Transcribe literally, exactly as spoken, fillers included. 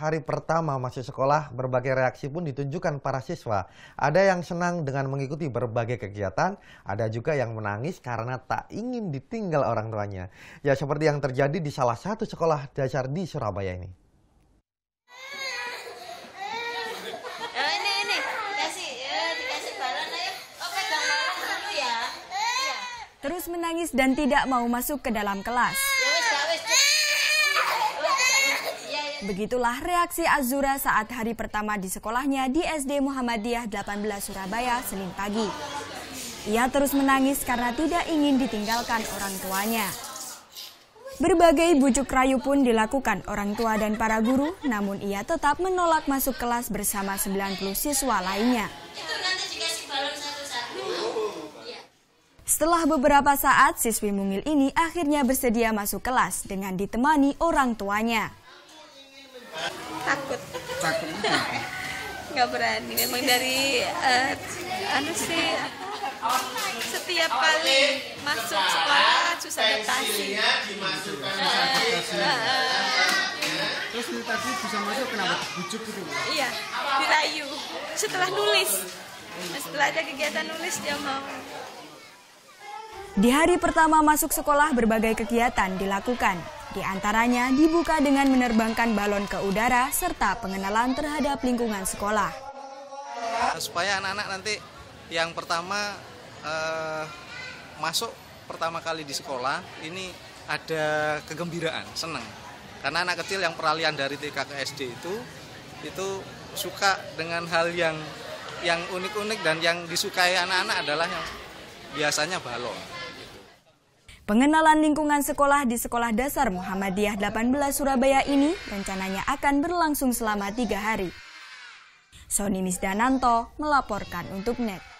hari pertama masuk sekolah, berbagai reaksi pun ditunjukkan para siswa. Ada yang senang dengan mengikuti berbagai kegiatan, ada juga yang menangis karena tak ingin ditinggal orang tuanya. Ya, seperti yang terjadi di salah satu sekolah dasar di Surabaya ini. Terus menangis dan tidak mau masuk ke dalam kelas. Begitulah reaksi Azura saat hari pertama di sekolahnya di S D Muhammadiyah delapan belas Surabaya Senin pagi. Ia terus menangis karena tidak ingin ditinggalkan orang tuanya. Berbagai bujuk rayu pun dilakukan orang tua dan para guru, namun ia tetap menolak masuk kelas bersama sembilan puluh siswa lainnya. Setelah beberapa saat, siswi mungil ini akhirnya bersedia masuk kelas dengan ditemani orang tuanya. Takut. Takut nggak berani. Memang dari uh, anu sih setiap kali masuk sekolah susah adaptasi. Terus tadi bisa masuk kenapa bujuk gitu? Iya, dirayu. Setelah nulis, setelah ada kegiatan nulis dia mau. Di hari pertama masuk sekolah berbagai kegiatan dilakukan. Di antaranya dibuka dengan menerbangkan balon ke udara serta pengenalan terhadap lingkungan sekolah. Supaya anak-anak nanti yang pertama eh, masuk pertama kali di sekolah ini ada kegembiraan, senang. Karena anak kecil yang peralihan dari T K ke S D itu itu suka dengan hal yang yang unik-unik dan yang disukai anak-anak adalah yang biasanya balon. Pengenalan lingkungan sekolah di Sekolah Dasar Muhammadiyah delapan belas Surabaya ini rencananya akan berlangsung selama tiga hari. Sony Misdananto melaporkan untuk N E T.